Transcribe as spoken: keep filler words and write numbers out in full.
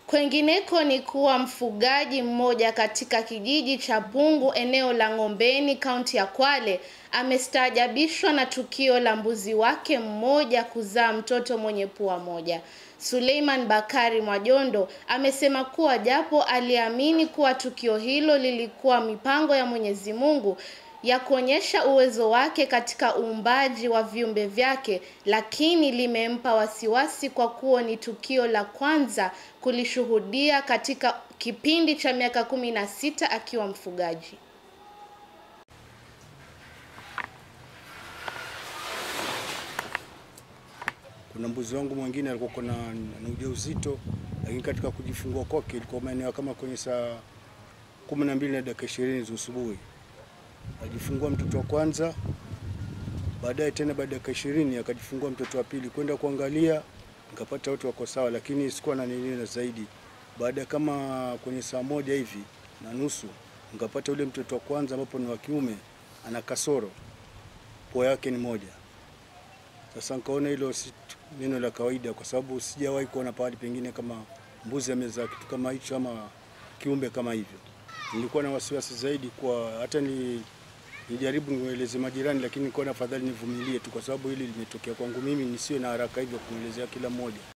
Kwengineko ni kuwa mfugaji mmoja katika kijiji cha Bungu eneo la Ngombeni kaunti ya Kwale amestaajabishwa na tukio la mbuzi wake mmoja kuzaa mtoto mwenye pua moja. Suleiman Bakari Mwajondo amesema kuwa japo aliamini kuwa tukio hilo lilikuwa mipango ya Mwenyezi Mungu ya kuonyesha uwezo wake katika uumbaji wa viumbe vyake, lakini limempa wasiwasi kwa kuwa ni tukio la kwanza kulishuhudia katika kipindi cha miaka kumi na sita akiwa mfugaji. Kuna mbuzi wangu mwingine alikuwa na ujauzito, lakini katika kujifungua kwake ilikuwa maeneo kama kwenye saa kumi na mbili na dakika ishirini za asubuhi. Alijifungua mtoto wa kwanza, baadaye tena baada ya dakika ishirini akajifungua mtoto wa pili. Kwenda kuangalia nikapata wote wako sawa, lakini sikuwa na nini na zaidi. Baada kama kwenye saa moja hivi na nusu nikapata ule mtoto wa kwanza ambapo ni wa kiume ana kasoro, pua yake ni moja. Sasa nikaona hilo si neno la kawaida, kwa sababu sijawahi kuona pahali pengine kama mbuzi amezaa kitu kama hicho ama kiumbe kama hivyo. Nilikuwa na wasiwasi zaidi, kwa hata ni nijaribu nieleze majirani, lakini nikaona afadhali nivumilie tu, kwa sababu hili limetokea kwangu mimi, nisiwe na haraka hivyo kuelezea kila mmoja.